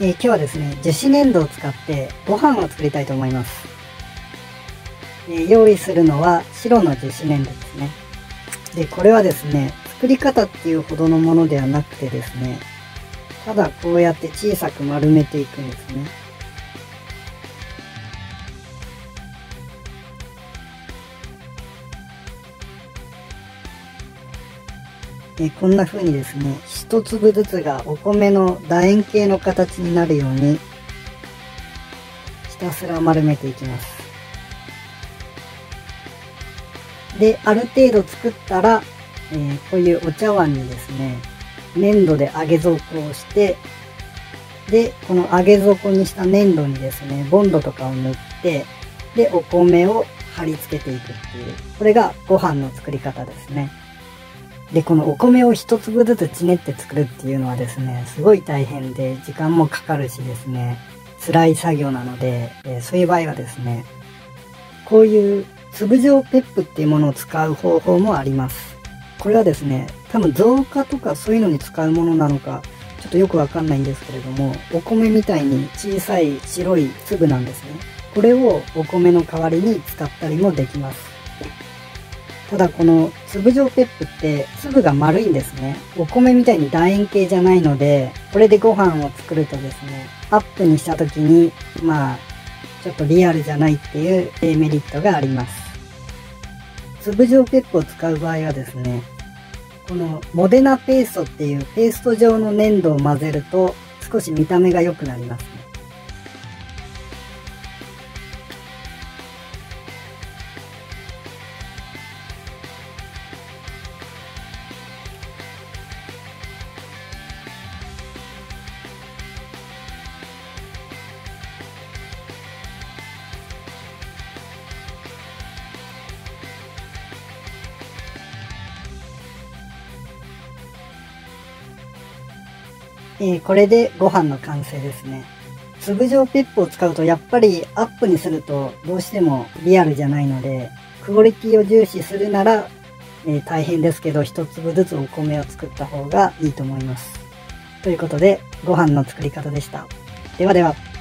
今日はですね、樹脂粘土を使ってご飯を作りたいと思います。用意するのは白の樹脂粘土ですね。で、これはですね、作り方っていうほどのものではなくてですね、ただこうやって小さく丸めていくんですね。こんな風にですね、一粒ずつがお米の楕円形の形になるように、ひたすら丸めていきます。で、ある程度作ったら、こういうお茶碗にですね、粘土で上げ底をして、で、この上げ底にした粘土にですね、ボンドとかを塗って、で、お米を貼り付けていくっていう、これがご飯の作り方ですね。で、このお米を一粒ずつちねって作るっていうのはですね、すごい大変で時間もかかるしですね、辛い作業なので、そういう場合はですね、こういう粒状ペップっていうものを使う方法もあります。これはですね、多分造花とかそういうのに使うものなのか、ちょっとよくわかんないんですけれども、お米みたいに小さい白い粒なんですね。これをお米の代わりに使ったりもできます。ただこの粒状ペップって粒が丸いんですね。お米みたいに楕円形じゃないので、これでご飯を作るとですね、アップにした時に、ちょっとリアルじゃないっていうデメリットがあります。粒状ペップを使う場合はですね、このモデナペーストっていうペースト状の粘土を混ぜると少し見た目が良くなりますね。これでご飯の完成ですね。粒状ペップを使うとやっぱりアップにするとどうしてもリアルじゃないので、クオリティを重視するなら、大変ですけど一粒ずつお米を作った方がいいと思います。ということでご飯の作り方でした。ではでは。